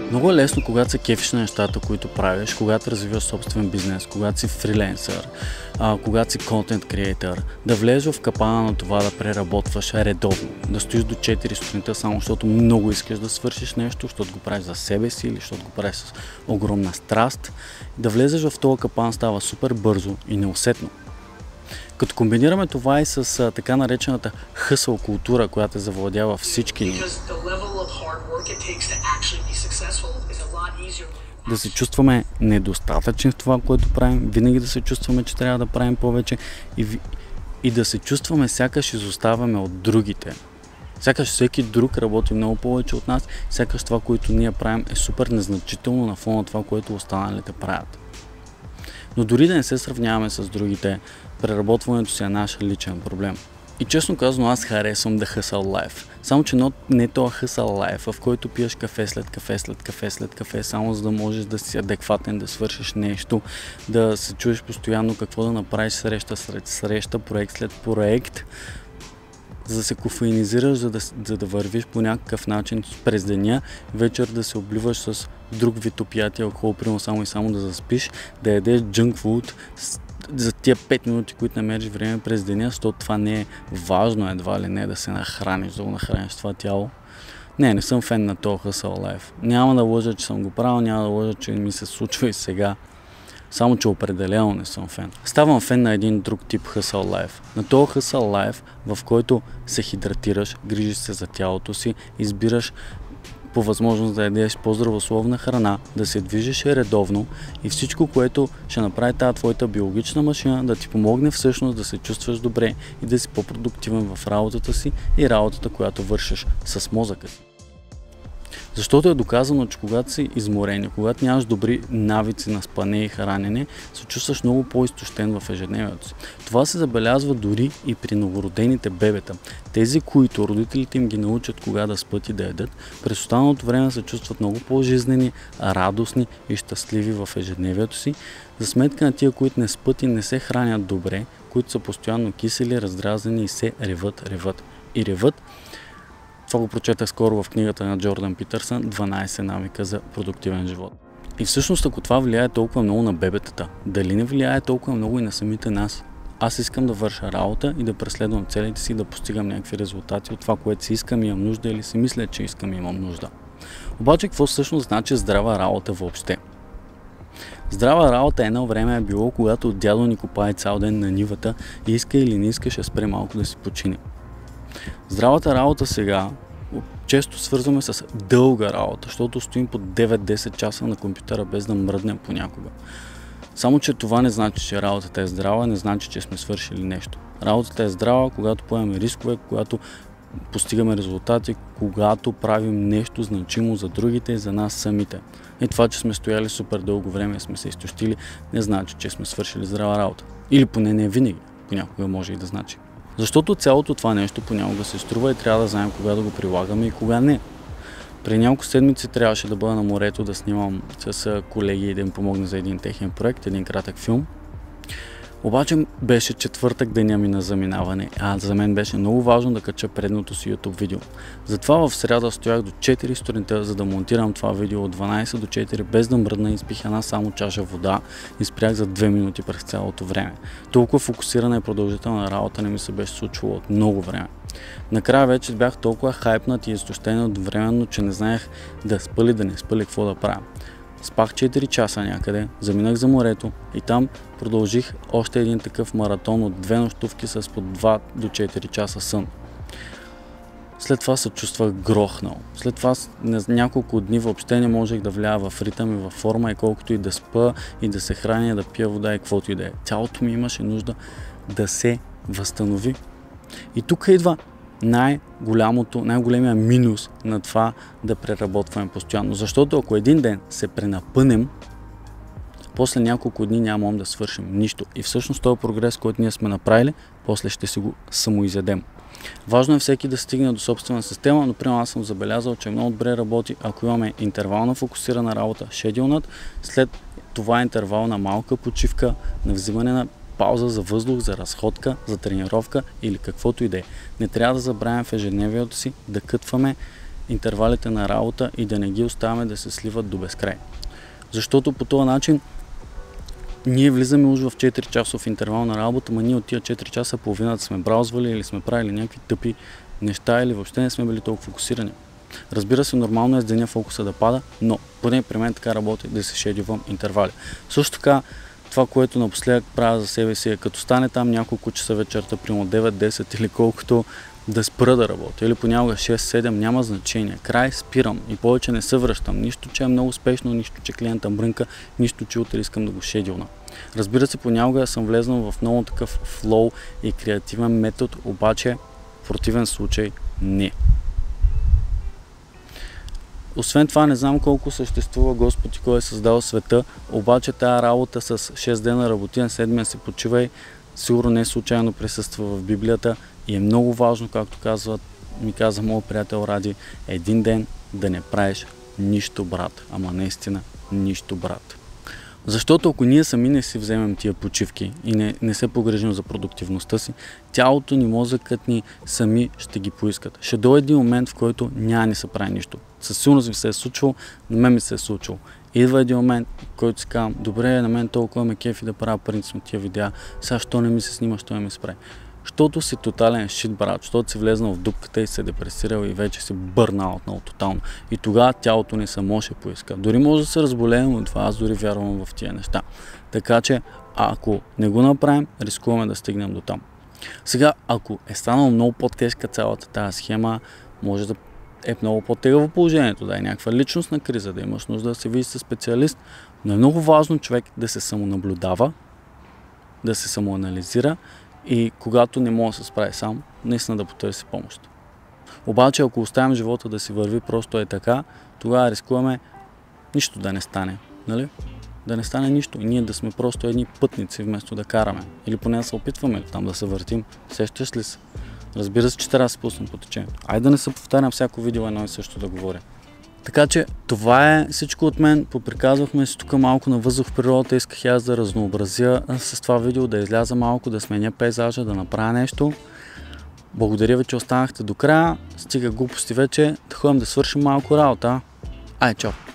Много е лесно, когато се кефиш на нещата, които правиш, когато развиваш собствен бизнес, когато си фриленсър, когато си контент креатор, да влезеш в капана на това да преработваш редовно, да стоиш до 4 сутринта само защото много искаш да свършиш нещо, защото го правиш за себе си или защото го правиш с огромна страст. Да влезеш в този капан става супер бързо и неусетно. Като комбинираме това и с така наречената хъсъл култура, която е завладява всички ни, да се чувстваме недостатъчни в това, което правим, винаги да се чувстваме, че трябва да правим повече и да се чувстваме сякаш изоставаме от другите. Сякаш всеки друг работи много повече от нас, сякаш това, което ние правим е супер незначително на фона на това, което останалите правят. Но дори да не се сравняваме с другите, преработването си е наш личен проблем. И честно казано, аз харесвам да hustle life. Само че не този hustle life, в който пиеш кафе след кафе, след кафе, след кафе, само за да можеш да си адекватен, да свършиш нещо, да се чуеш постоянно какво да направиш среща след среща, проект след проект, за да се кофеинизираш, за да вървиш по някакъв начин през деня, вечер да се обливаш с друг вид опияти, алкохол, примерно само и само да заспиш, да ядеш junk food за тия 5 минути, които намериш време през деня, защото това не е важно едва ли не да се нахраниш, да го нахраниш това тяло. Не съм фен на този hustle life. Няма да лъжа, че съм го правил, няма да лъжа, че ми се случва и сега. Само че определено не съм фен. Ставам фен на един друг тип hustle life. На този hustle life, в който се хидратираш, грижиш се за тялото си, избираш по възможност да ядеш по-здравословна храна, да се движиш редовно и всичко, което ще направи тази твоята биологична машина, да ти помогне всъщност да се чувстваш добре и да си по-продуктивен в работата си и работата, която вършиш с мозъка си. Защото е доказано, че когато си изморен, когато нямаш добри навици на спане и хранене, се чувстваш много по-изтощен в ежедневието си. Това се забелязва дори и при новородените бебета. Тези, които родителите им ги научат кога да спят и да ядат, през останалото време се чувстват много по-жизнени, радостни и щастливи в ежедневието си, за сметка на тия, които не спят и не се хранят добре, които са постоянно кисели, раздразнени и се реват. И реват. Това го прочетах скоро в книгата на Джордан Питърсън "12 навика за продуктивен живот". И всъщност, ако това влияе толкова много на бебетата, дали не влияе толкова много и на самите нас? Аз искам да върша работа и да преследвам целите си, да постигам някакви резултати от това, което си искам и имам нужда или си мисля, че искам и имам нужда. Обаче, какво всъщност значи здрава работа въобще? Здрава работа едно време е било, когато дядо ни копае цял ден на нивата и иска или не иска, ще спре малко да си почине. Здравата работа сега често свързваме с дълга работа, защото стоим по 9-10 часа на компютъра без да мръднем понякога. Само че това не значи, че работата е здрава, не значи, че сме свършили нещо. Работата е здрава, когато поемаме рискове, когато постигаме резултати, когато правим нещо значимо за другите и за нас самите. И това, че сме стояли супер дълго време и сме се изтощили, не значи, че сме свършили здрава работа. Или поне не винаги, понякога може и да значи. Защото цялото това нещо понякога се струва и трябва да знаем кога да го прилагаме и кога не. При няколко седмици трябваше да бъда на морето да снимам с колеги и да им помогна за един техен проект, един кратък филм. Обаче беше четвъртък, деня ми на заминаване, а за мен беше много важно да кача предното си YouTube видео. Затова в сряда стоях до 4 сутринта, за да монтирам това видео от 12 до 4, без да мръдна, изпих една само чаша вода и спрях за 2 минути през цялото време. Толкова фокусирана и продължителна работа не ми се беше случвало от много време. Накрая вече бях толкова хайпнат и изтощен едновременно, че не знаех да спа ли, да не спа ли, какво да правя. Спах 4 часа някъде, заминах за морето и там продължих още един такъв маратон от 2 нощувки с по 2 до 4 часа сън. След това се чувствах грохнал. След това няколко дни въобще не можех да вляза в ритъм и във форма и колкото и да спа и да се храня, да пия вода и каквото и да е. Тялото ми имаше нужда се възстанови. И тук идва най-големия минус на това да преработваме постоянно. Защото ако един ден се пренапънем, после няколко дни нямам да свършим нищо. И всъщност този прогрес, който ние сме направили, после ще си го самоизядем. Важно е всеки да стигне до собствена система, но примерно аз съм забелязал, че много добре работи, ако имаме интервална фокусирана работа, шедюлнат, след това интервална малка почивка, на взимане на пауза за въздух, за разходка, за тренировка или каквото и да е. Не трябва да забравяме в ежедневието си да кътваме интервалите на работа и да не ги оставяме да се сливат до безкрай. Защото по този начин ние влизаме уж в 4 часов интервал на работа, но ние от тия 4 часа половината сме браузвали или сме правили някакви тъпи неща или въобще не сме били толкова фокусирани. Разбира се, нормално е с деня фокуса да пада, но поне при мен така работи да се шедювам интервали. Също така, това, което напоследък правя за себе си е като стане там няколко часа вечерта, примерно 9-10 или колкото, да спра да работя. Или понякога 6-7, няма значение. Край, спирам и повече не се връщам. Нищо, че е много успешно, нищо, че клиента брънка, нищо, че утре искам да го шедюлна. Разбира се, понякога съм влезнал в много такъв флоу и креативен метод, обаче в противен случай не. Освен това, не знам колко съществува Господ и кой е създал света, обаче тая работа с 6 дена работи, на 7 си почивай, сигурно не случайно присъства в Библията и е много важно, както ми каза моят приятел Ради, един ден да не правиш нищо, брат. Ама наистина нищо, брат. Защото ако ние сами не си вземем тия почивки и не се погрежим за продуктивността си, тялото ни, мозъкът ни сами ще ги поискат. Ще дойде един момент, в който няма ни се прави нищо. Със сигурност ми се е случило, на мен ми се е случило. Идва един момент, в който си казвам, добре, на мен толкова ме кефи да правя принципно тия видеа, сега що не ми се снима, що не ми се прави. Защото си тотален шит, брат, защото си влезнал в дупката и се депресирал и вече си бърнал отново тотално. И тогава тялото ни само ще поиска. Дори може да се разболеем от това, аз дори вярвам в тия неща. Така че, ако не го направим, рискуваме да стигнем до там. Сега, ако е станало много по-тежка цялата тази схема, може да е много по-тегаво положението, да е някаква личностна криза, да имаш нужда да се видиш със специалист, но е много важно човек да се самонаблюдава, да се самоанализира и когато не може да се справи сам, наистина да потърси помощ. Обаче, ако оставим живота да си върви просто е така, тогава рискуваме нищо да не стане, нали? Да не стане нищо и ние да сме просто едни пътници вместо да караме. Или поне да се опитваме там да се въртим. Сещаш ли се? Разбира се, че трябва да се пуснем по течението. Айде да не се повтарям всяко видео едно и също да говоря. Така че това е всичко от мен. Поприказвахме си тук малко на въздух в природата. Исках аз да разнообразя с това видео, да изляза малко, да сменя пейзажа, да направя нещо. Благодаря ви, че останахте до края. Стига глупости вече. Да ходим да свършим малко работа. Ай, чао!